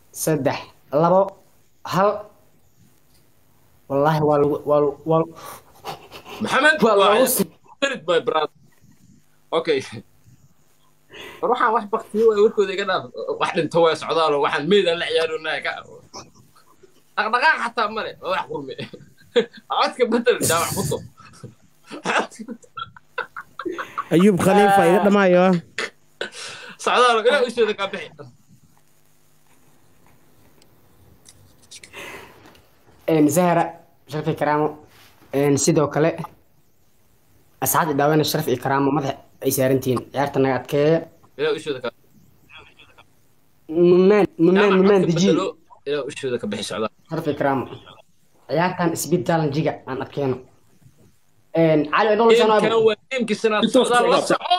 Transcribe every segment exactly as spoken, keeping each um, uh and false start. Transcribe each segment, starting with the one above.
صدح لبو هل والله وال وال وال محمد والله وارد باي براد اوكي روح على واحد بختي ويركض كده واحد انت هو سعودال وواحد ميدا اللي عيالنا كا دقدقاق حتى مري واحد قومي عادك بدل جامع خطو أيوب خليفة يقدر ما يا سعودال لا وش ذا كابحي إن زهرة شرف كرامه إن سيدو كله أسعد داوين الشرف كرامه مدح أي سيرنتين عرفتنا قد كي لا وش ذا ممان ممان ممان دجي لا وش ذا كابحي سعودال شرف كرامه عيارتان سبيد جالن جيجا أنا أتكينه إن على إدول سنة كان هو يمكن سنة سعودال لا سعود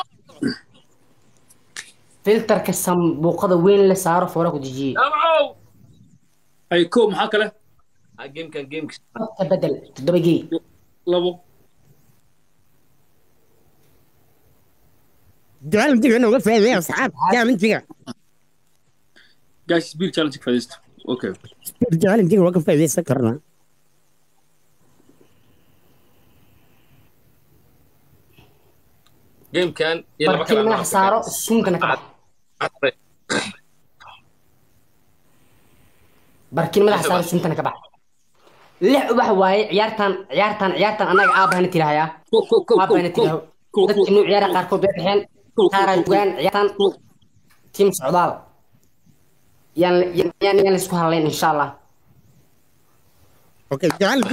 فلتر كسم بوقضة وين اللي صار فورك ودجي سمعوا أي كوم هكذا جيم كان جيم بدل تدبجي لبو دعال مديك أنا وقف يا أصحاب يا من جيجا جايز سبيل تشالنج فايزت أوكي دعال مديك وقف يا سكرنا جيم كان بركي ما صاروا سون كنا كبح بركي ما صاروا سون كنا كبح لح وح واي عيارتان عيارتان عيارتان أنا أبغى نتيرها يا كو كو كو أبغى نتيرها dadka inuu ciyaara qaarkood bay bixeen qaara dugaan ciyaartan team socdaal yaan yaan yaan isku halayn insha Allah أوكي دعال مديك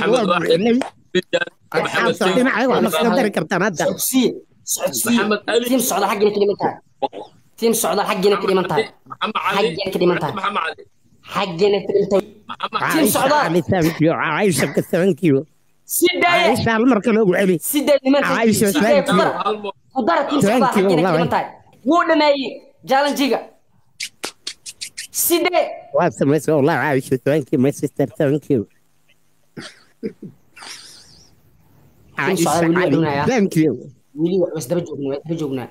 محمد صحيح معي وأنا صدر كرتان هذا سعودسي سعودسي محمد علي. تيم سعودال حقنا كلمة انتهى تيم سعودال حقنا كلمة انتهى محمد علي حقنا كلمة انتهى محمد علي حقنا كلمة انتهى محمد تيم علي سعودال عايشة ثانك يو عايشة ثانك يو سيدة عايشة على المركب أبو علي سيدة لمن عايشة ثانك يو هالمو قدرت تيم سعودال Thank you, حقنا كلمة والله. انتهى ولا ما ي جالن جيجا سيدة واسم اسمه والله عايشة ثانك يو ماي سيستر ثانك يو عايشة علي ثانك يو ويلي بس دبا جوجنا دبا جوجنا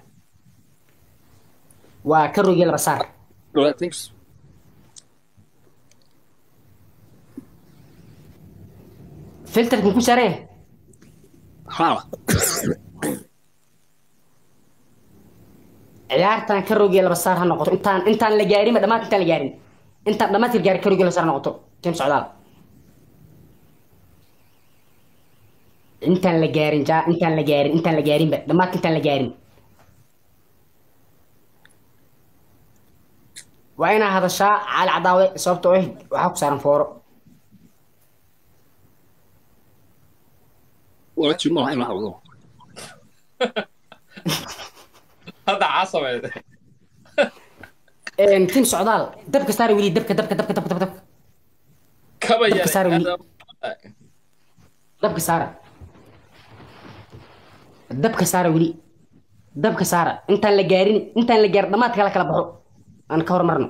وكرو يلا بصار ثانكس فلتر بنكون شاريه ها ciyaartan ka roogay laba saar ha noqoto intaan intaan la gaarin ma dhamaad intaan la gaarin intaan dhamaad la gaarin ka roogay laba saar ha noqoto team socdaal intaan la gaarin ja intaan la gaarin intaan la gaarin ba dhamaad intaan la gaarin waa inaa hadashaa cali cadaawe sababtoo ah waxaa ku saaran fooro وأتشو ما هاي ما هو هذا عصب een team socdaal dabka saar wili dabka dabka dabka dabka dabka كما dabka saar wili يعني dabka saara dabka saara wili dabka saara intaan la gaarin intaan la gaarin dhamaadka la kala baxo aan ka hormarno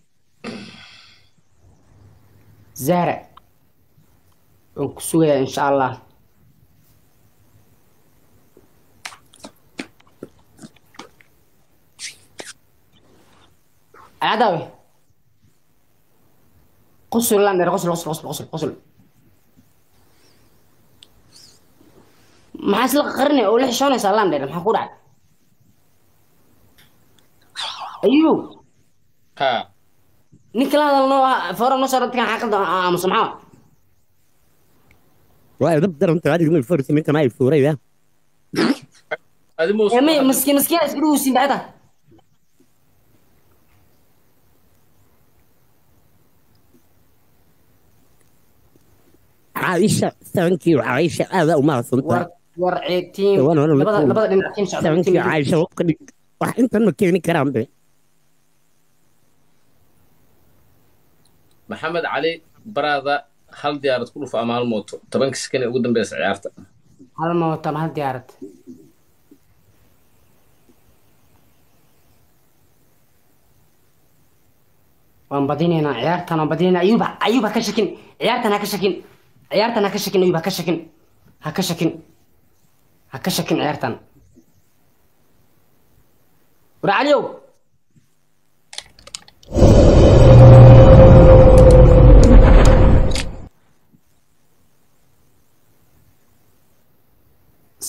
zahra waan ku sugayaa insha allah عداوي قصر لاندر قصر قصر قصر قصر قصر ما حصل قرني ولا شلون يصير لاندر ما حقول ايوه ها نيكلا هذا نوع فورا نصر كان حقد مسمعه وأقدر أنت عادي من الفرس من كمان الفوري ده هذه مو يا مي مسكين مسكين فلوس بعدها عايشة ثانك يو عايشة هذا وما ور صنطة ورعي تيم وانا وانا لبدا بقول لبدا دين تيم سعودال ثانك يو عايشة وقد واحد أنت المكيني كلام ده محمد علي برادا هل ديارة كله في أمال موت طبعا كسكني قدام بس عرفت هذا ما تم هل ديارت وان بدينا عيارتنا بدينا ايوب ايوب هكشكن عيارتنا هكشكن عيارتنا هكشكن ايوب هكشكن هكشكن هكشكن عيارتنا ورا عليو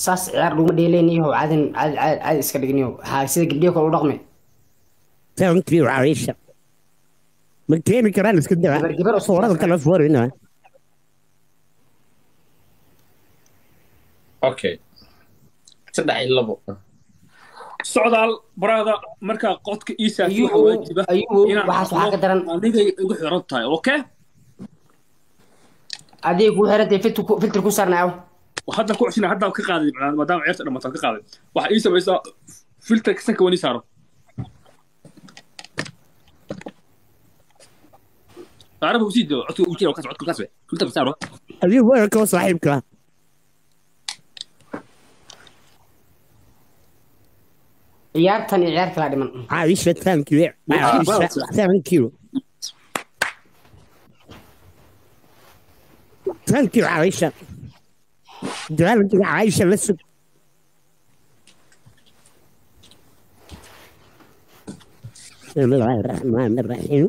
saas ciyaar laguma dheeleynayo caadin caadi caadi caadi iska dhigniyo ha sida gabdhiyo kale u dhaqmi thank you Aisha ma keeni karaan iska daa gabar gabar oo suurada kala fuurina okay saddex iyo labo socdaal barada marka qodka Isa ayuu ayuu waxa waxa ka daran adiga ugu xiran tahay okay adiga ku xirantay filter filter ku saarnaayo hadda ku cusina hadda ka qaaday maadaama ciyaarta dhamaatan ka qaaday waxa ii samaysaa filter sanka wani saaro تعرف وسيد عطوا وجهه وكاس عطوا كاس كنت بساره أبي وينك صاحبك ciyaartan iyo ciyaar kala dhiman عايشة thank you عايشة thank you thank you عايشة جعلت عايشة لسه بسم الله الرحمن الرحيم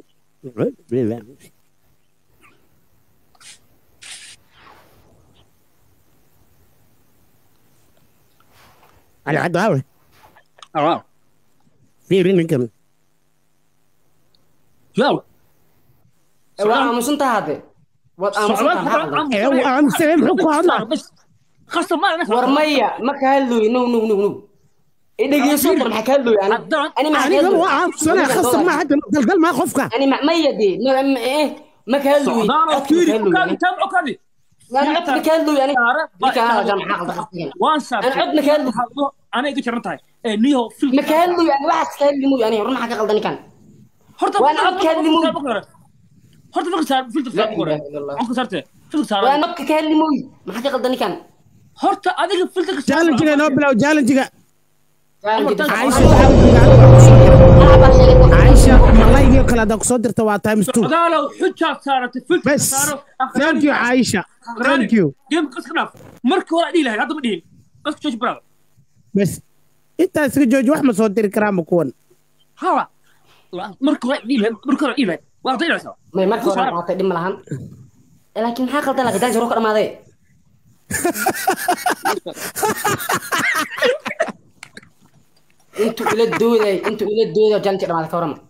على عداوة اه في رينكم يلا waa aamusantaha hade waad aamusantaha أنا سلام حكوا هذا بس خاصة ما أنا war maya ma ka hadlooy no no no no idhageyso tar maxaa ka hadlooy ani ani ma أنا هو عارف أنا خاصة ما حد قال ما خفك ani ma maya de ma eh ma ka hadlooy صعدان كيري كان تابعوا كذي waan cod ka hadlooy ani marka hada jamca qaldan وان صار أنا عد مكان. أنا إذا كرنت هاي نيو في ma ka hadlooy ani waxa ka hadlooy ani run maxaa ka qaldan kan هرت وأنا عد كلموي. هرت فكر صار فلتر لا صار بكرة إله إلا الله. عنك صارته فلتر صار waa nabka ka hadlooy maxaa ka qaldan kan هرت هذيك فلتر صار جالنجيga noo bilow jaalanjiga عايشه عايشة ملايقي kale haddaa kusoo dirta waa times two هذا لو حجة صارت فلتر بس صاروا thank you عايشة thank you جيم قص خلاف مرك ولا دي لها هذا بدين قص شوش برا بس intaa iska jooji wax ma soo diri karaa ma kuwan ها مرك ولا دي لها مرك ولا دي لها ولا طير سوا may marka hore qaatay dhim lahan laakiin maxaa qaldan laakiin jaro ka dhamaaday intu ila dooday intu ila dooday janti dhamaaday ka warama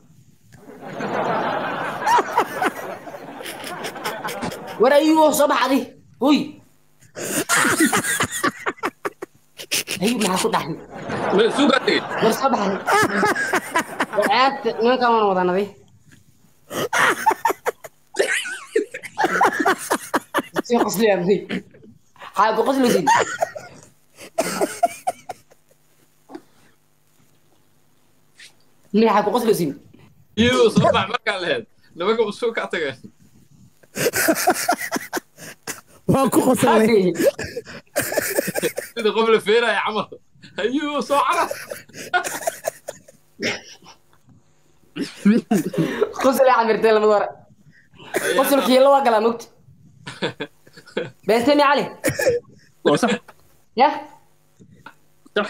war ayuu soo baxday hoy ayuu maxaa ku dhaxay ما سوق أتي war soo baxday waad ninka waan wadanaday si qosli abdi xaag qosli sid mi xaag qosli sid يو صباح ما كان لهاد لما كان سوق أتي waan ku qoslay إذا قبل فيرا يا عمر أيوه صعرة qosli amirtay lama dora qosli kiilo waa gala mugti beestami ali صح ya صح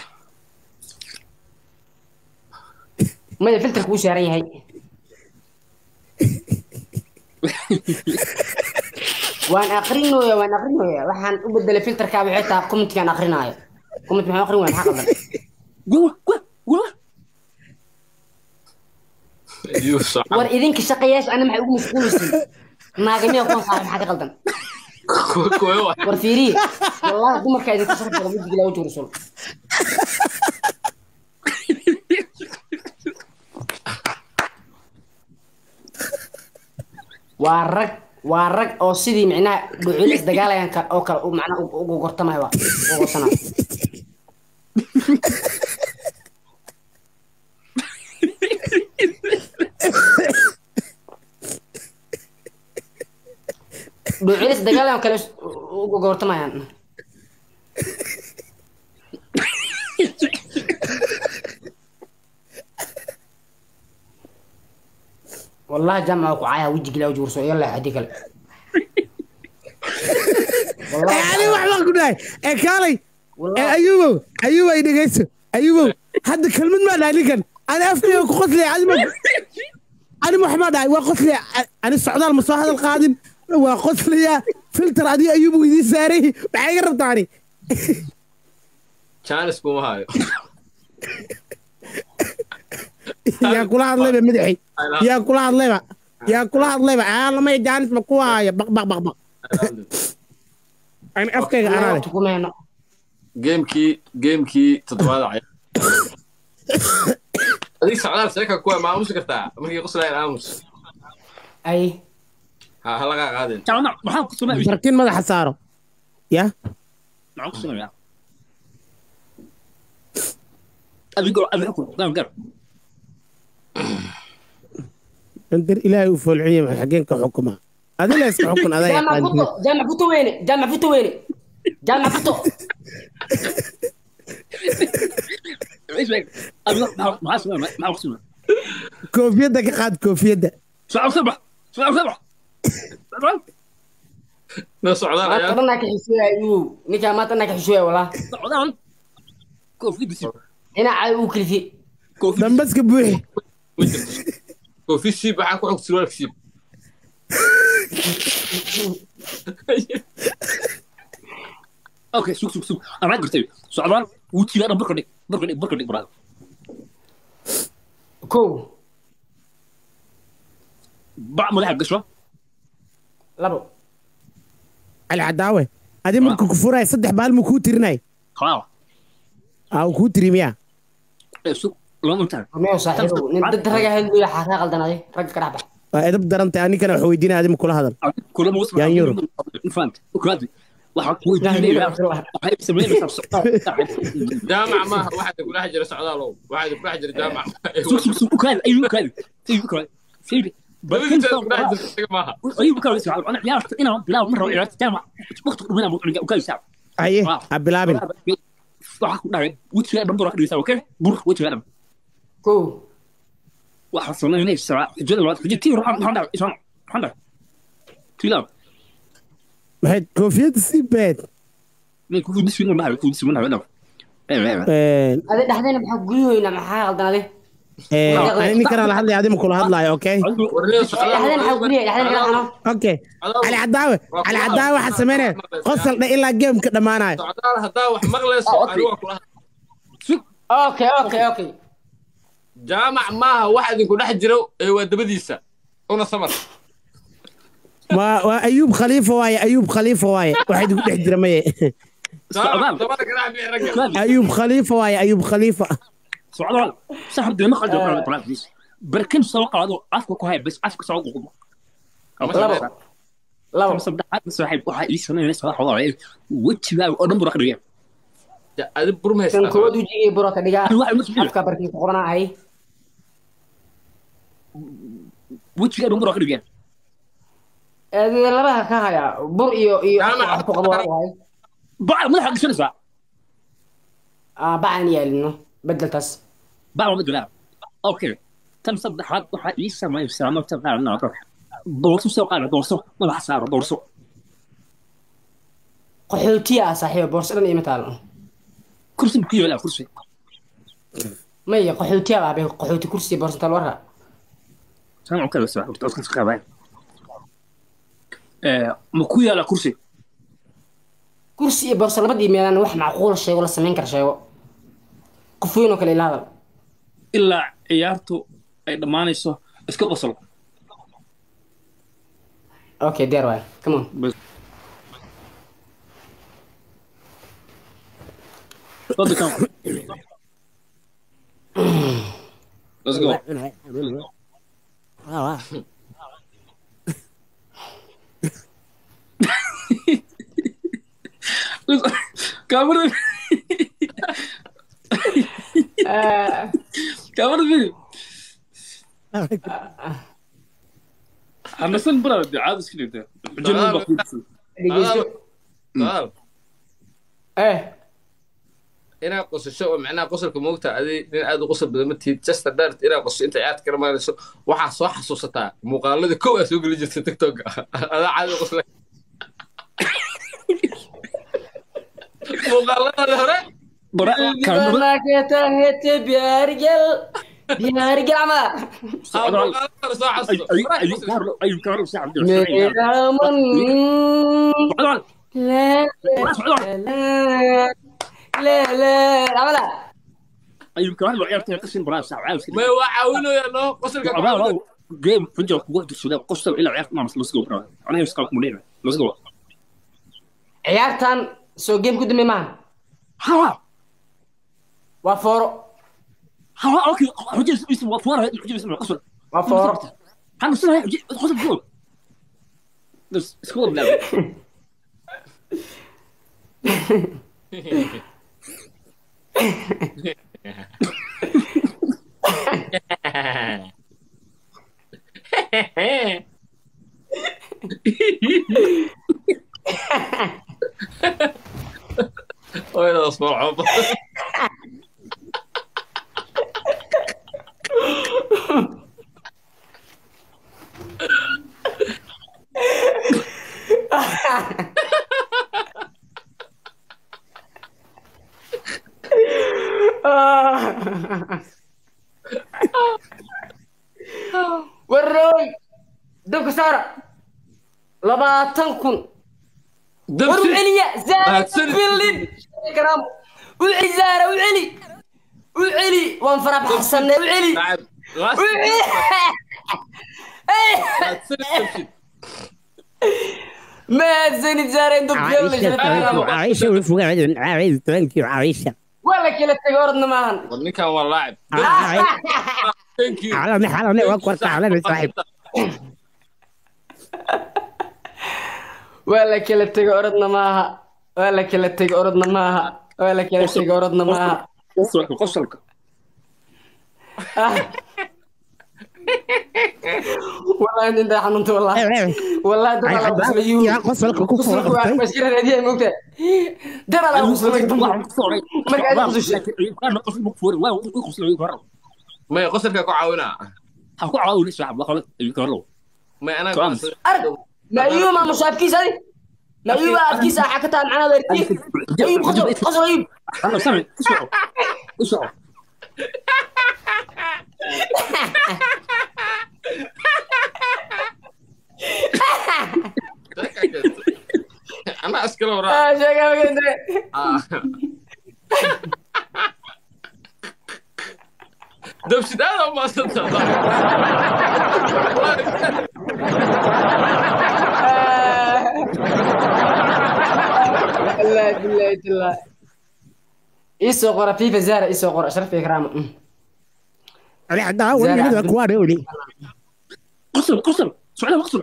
ma filter ku saaran yahay waan aqrinayo waan aqrinayo waxaan u bedelay filterka waxay tahay comment-kan aqrinayo comment maxaan aqrin waan xaq qaldan جوا جوا جوا أيوه صح war idinka shaqayaasha ana maxay ugu mashquulaysiin naagamiya kuwan saaran maxaa ka qaldan كوي war fiiriye wallahi dumarka idinka sharaf badan mid bilaa wajhu rasul waa rag waa rag oo sidii micnaha dhucul isdagaalayaan ka oo kale macnaha ugu gortamaya waa ugu gorsanaa dhucul isdagaalayaan kale ugu gortamayaan والله جمع وقعها وجهك لا وجه رسول يلا حديك ال- والله يعني wax baan ku dhahay ee kaalay ee والله ayubow ayubow ay dhegeyso ayubow hadda kelmad maa dhahay ninkan ani afkayga ku qoslaya ani ma ani maxaa dhahay waa qoslaya ani socdaal ma soo hadal qaadin waa qoslaya filter adiga ayubow idin saaray maxay iga rabtaa ani jaanis kuma hayo yaa kula hadlayba madaxi yaa kula hadlayba yaa kula hadlayba aa lamay jaanis ma ku haayo baq baq baq baq aan afkayga anaale kumeeno gamekii gamekii toddobaad cayar adig socdaal sheeka kuwa ma aamusi kartaa markii qoslayaan aamus ay ha halaga qaadin تعال waxaan ku sameeyay barkin madaxa saaro yaa waxaan ku sameeyay adigo adigo gaan gar انت الهي وفولعيه مع حقين كحكمه هذا لا يسمع حكم هذا جامع فوتو جامع فوتو وين جامع فوتو وين جامع فوتو ايش بك adigo ما اسمع ما اسمع كوفيدك قاد كوفيده ساعه صبح ساعه صبح na socdaal ما ayaa ترنا كحشوي ايوب نيكا ما ترنا كحشوي والله socdaan كوفي بس هنا عاو كلفي كوفي دمبسك بوحي كوفي شيب waxaa ku xog surwaal shib اوكي سوق سوق سوق انا قلت socdaan wuu tiiraa barkadhig barkadhig barkadhig brother كو bac madaxa gasho لبو العداوه هذه ممكن كفوراي صدح بالمو كو ترناي خلاص او كو تريميا سوق لو انت ميو صاحبه nin dad raga hel iyo xaqa qaldanay rag ka dhaxba ادب درنت اني كان وحويدين هذه كل هذا كل ما وصل يا يورو. فهمت وكرادي waxa ku weydiinaya waxay sameeyeen jaamac maaha waxaad ku dhex jira socdaalow waxaad ku dhex jira jaamac سوق سوق سوق كان ايوه كان ايوه كان سيدي dadka ku dhex jirta maaha ايوه كان يسمع انا عيال انا بلا مره عيال جامعه وقت من ابو وكان ساعه ايه بلابن waxa ku dhacay wajigii dhan bur dhigay okay bur wajigii dhan كو waxa sameeyay saaca jada loo xijtii ruuxan waxaan dhacay isaan waxaan dhacay tilaab محد كوفيد سيبات nin ku dismin ma ku dismin ma hada هذا دحدنا بحق غيوينا ما xaqa qaldanay اني كان على هذا هذه كل هذا اوكي warniyo دحدنا بحق غيوينا دحدنا كان اوكي على عداوه على عداوه حسمينه قصل الى جيم كدماناي socdaal hadaa wax maqlayso adigu kula اوكي اوكي اوكي jaamac maaha waxa idinku dhex jiro ee waa dabadiisa una samar ما وايوب خليفه واي ايوب خليفه واي واحد يقول دح درميه dabada garac bi rag ايوب خليفه واي ايوب خليفه socdaal saxab dima qaldo kala practice barkin soo qaado afka ku hay bas afka soo qoqdo لبو لبو sabdaad saaxib waxa ii sameeyay soo xoolay wajiga oo dhan bur qadhiga adi burma كان haysta كود وجهي برو كدغا waxa uu sameeyay afka barkii ku qorana ay wajiga dhan bur qadhiga ee labaha ka haya bur iyo iyo Jaamac. ku qabo waay baa madaxa gashanaysa aa baan yeelno bedeltas baa ma dulaa okay tan sabdaad waxa ii sameeyay salaamo tabaan noqdo boorso soo qaado boorso madaxa saaro boorso qaxootiya saaxiib boorsadan iyo mataal kursi ku yeelaa kursi may qaxootiya baa qaxooti kursi boorsatal wara سامع كذا سامع أصلا سكابين ما كوي على كرسي kursi iyo boorso labadii meelaan wax macquul sheego la sameyn kara sheego qof weyn oo kale ilaada إلا عيارته أي دمانيسو إسكو قصل okay there way come on بس تفضل كم let's go كاميرا كاميرا فيديو أنا سن برا بدي عاد سكرين ده جنون بقول socdaal eh inaad qosasho oo macnaha qosolka moogta adi nin aad u qosol badan ma tihid just dart inaad qosasho inta ciyaad ka ramaanayso waxaa soo xasuusataa muuqaaladii kow aad soo geli jirtay tiktok adaa caadi u qoslay muuqaaladii hore برا كاميرا ما كتهت بيارجل بيارجل عما muuqaaladii hore soo أي أي أي xasuusta كارلو أي كارلو ساعة ميرامن لا لا لا لا لا عملها أيوة كمان لو عرفت قسم براس عاوز ما هو عاونو يا نو قصر عبارة عن جيم فيديو قوة السوداء قصة إلى عرفت ما مثل لسقو أنا يسقط مدير لسقو ciyaartan soo game ku dambe maaha هوا waa fooro هوا أوكي حجي اسمه وفورة حجي اسمه قصة waa fooro أنا صراحة حجي قصة بقول بس سكول بلا وين اصبر عبط waroy dabka saara labaatan kun war u celiya zaara bilin karaam u celi zaara u celi u celi waan fara baxsanay u celi ما زين زارين دب عايشة وفوق عايز ثانك يو عايشة ولا كلا تجارنا معانا ودني كان والله لاعب ثانك يو على على وقت على صاحب ولا كلا تجارنا معها ولا كلا تجارنا معها ولا كلا تجارنا معها قصة قصة والله انت حننت والله والله ده على قصر يو يا قصر كوكو بس كده هديه موجوده ده على قصر ما قاعد قصر أنا قصة مكفور وين قصة يقرر ما يقصر كاكو عاونا هكو عاون شعب خلاص يقرر ما انا كرامس. ارد ما يوم ما مشابكيس هذه ما يوم ابكيس حكتها معنا ويرتي ايوب قصر قصر ايوب أنا سامع اسمعوا اسمعوا انا اسكر ورا اه شكرا كده دبش هذا ما صدق بالله بالله بالله ايسو قرا فيفا زارة ايسو قرا اشرف اكرام أنا عندها ولا كده كوار يولي قصر قصر سؤال قصر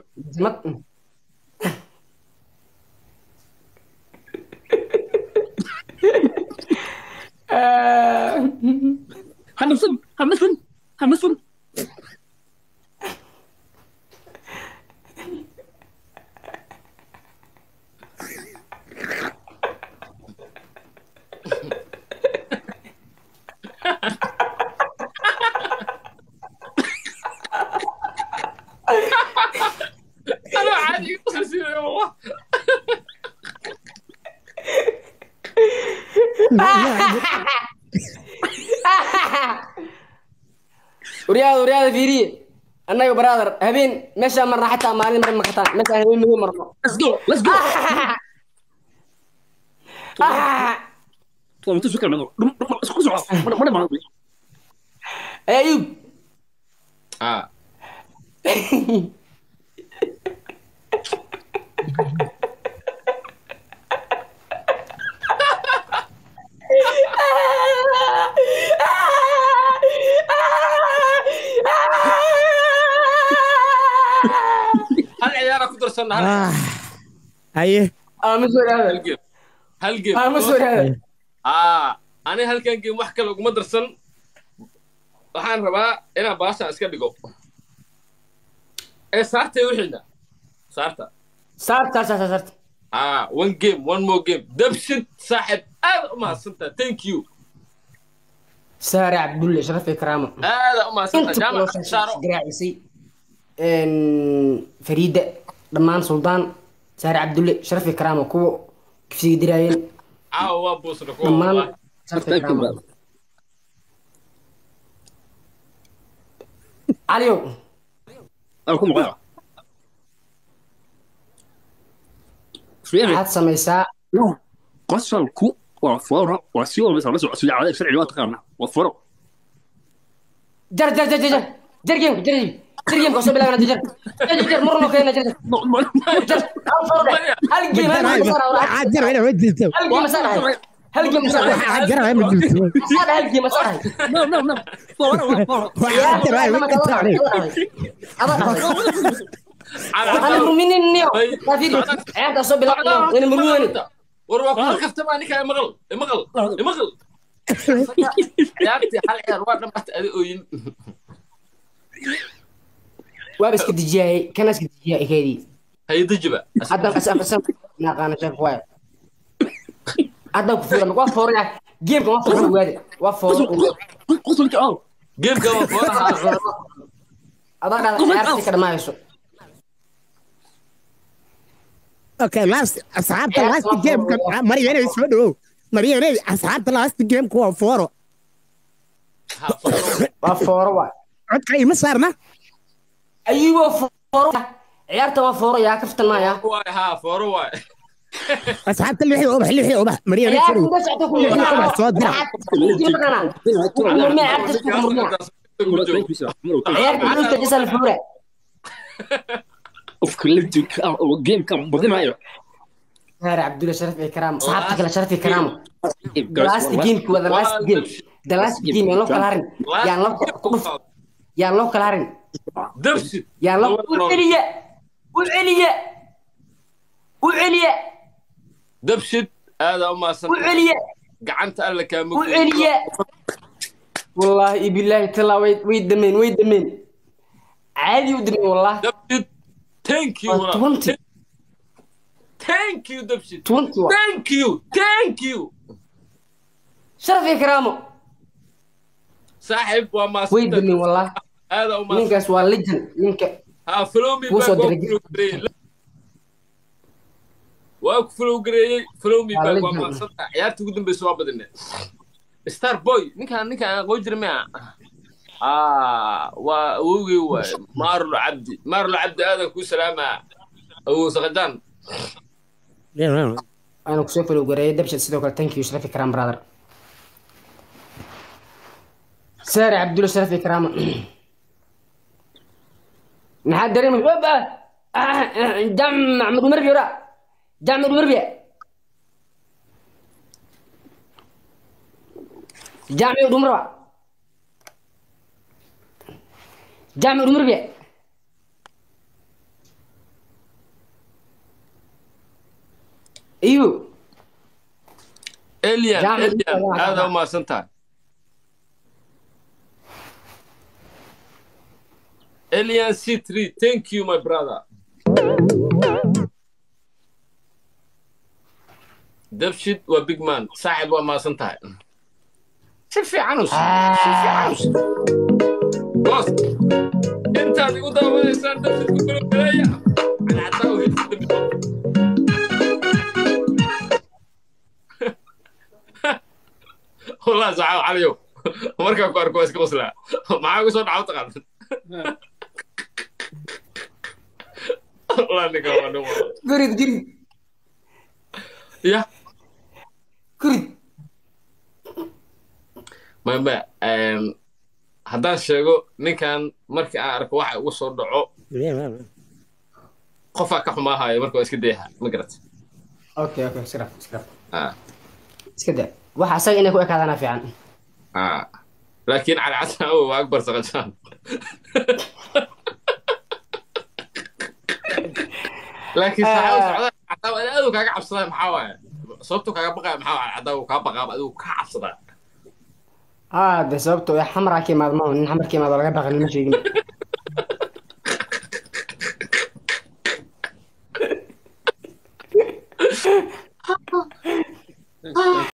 هنفصل هنفصل هنفصل انا عادي قصصي والله ورياض ورياض فيري انا يا برادر هبين مشى مرة حتى مالين مرة مكتان مشى هبين مهم مرة let's go let's go طب انت شكرا منو اسكت اسكت ما ما ايوب اه هل عيارة كنت رسلنا هل أيه اه مسؤول هذا هل هل جيم اه مسؤول هذا اه انا هل كان جيم wax kale ugu madrasan waxaan rabaa inaan baasha iska dhigo ee saartay wixina saarta صارت صارت صارت ah one game one more game dabshid saaxib aad u mahadsantaa thank you سارع عبد الله شرف اكرامه aad u mahadsantaa انت jaamac كلو saaro قراعيسي ان فريده دمان سلطان سارع عبد الله شرف اكرامه كو كيف دراين caawa waa buusna kuwa دمان والله شرف اكرامه عليو أكون مغيرة فين waxaad samaysaa no قصر كو وفورة وسيوم بس بس وسيوم على شرع الوقت قارنا وفورة جر جر جر جر جر جيم جر جيم جر جيم قصب بالله جر جر جر مرة كنا جر جر هل جيم هل جيم مسار عجر هنا وجهت هل جيم مسار هل جيم مسار عجر هنا وجهت هذا هل جيم مسار نعم نعم نعم فورة فورة عجر هنا وجهت أنا مؤمن إني ما في عند قصب بالله أنا مؤمن warwaa kafta baa ninka maqal maqal maqal yaabti hal ciyaar waa dhammaad adi ooyin waa iska dijiyay kana iska dijiyay keedii hay dijiba hadda asaf asaf naqana shaq waa hadda ku furan waa fooraya geemka waa fooraya waade waa fooraya قصلك اه geemka waa fooraya adag ciyaarta ka dhamayso اوكي لاست اصحاب لاست جيم كان مريم انا اسمه مريم انا اصحاب لاست جيم كو فورو waa fooraya عدك اي مسارنا ايوه fooraya ciyaarta waa fooraya kaftan ma ya waa ha fooro waa اصحاب اللي هي وبح اللي هي وبح مريم انا ciyaarta اسمه inta socdo ku leeyahay صوت درع ma ciyaarta ku murmur ciyaarta inta jisal foora of كل جيم كان بدين هاي هاري عبد الله شرف إكرام صاحبتك لا شرف إكرام the last game كوا the last game the last game يا لو كلارن يا لو يا لو كلارن dabshid يا لو وعليا وعليا وعليا dabshid aada u maasan وعليا gacanta alla ka mug وعليا والله بالله تلا ويد ويد دمين ويد دمين عادي ودمين والله dabshid thank you twenty thank you dabshid twenty thank you thank you شرف إكرامه saaxib waa maasan ويد دمين والله aada u maasan نينكاس والليجن نينك ha flomi وصل baa درجة. waa ku flow gareeyay flomi baa waa Legend. maasan ciyaarta ugu dambaysa waa badinay star boy ninkan ninkan aqoon jiray ma ah waa awowgay waay maarlo cabdi maarlo cabdi aadan ku salaama awow saqadaan أنا كسوف لو قرية دبشة سيدو قال thank you شرف إكرام brother ساري عبد الله شرف إكرام نحد دريم بابا جام محمد مربي ورا جام محمد مربي جام محمد مربي جام محمد مربي ايوه اليان جامد. اليان هذا ما سنتان اليان سي ثري thank you my brother دبشت وبيج مان صاحب وما سنتان شوف في عنوس شوف في عنوس بص انت تقول ده وين صار دبشت كله بلايا انا عطاوه هيك والله زعل عليو مركب كوار كويس كوسلا معاه وصل عاوت قال والله انك والله قريد قريد يا قريد ما ما ام haddaan sheego ninkan markii aan arko waxa ugu soo dhaco qofaa ka xumaahayo marka waa iska dayaha ma garat اوكي اوكي اسكراف اسكراف ah اسكدا waxa asaga inay ku ekaadana fiican ah laakiin cali casan oo waa akbar saqajaan laakiin saxaw socda cadaa aad uu kaaga cabsaday maxaa waaye sababtu kaaga baqay maxaa waaye cadaa uu ka baqaa adigu ka cabsaday اه ده سببته يا حمرا كي ما ضمن حمر كي ما laga baqan ma sheegin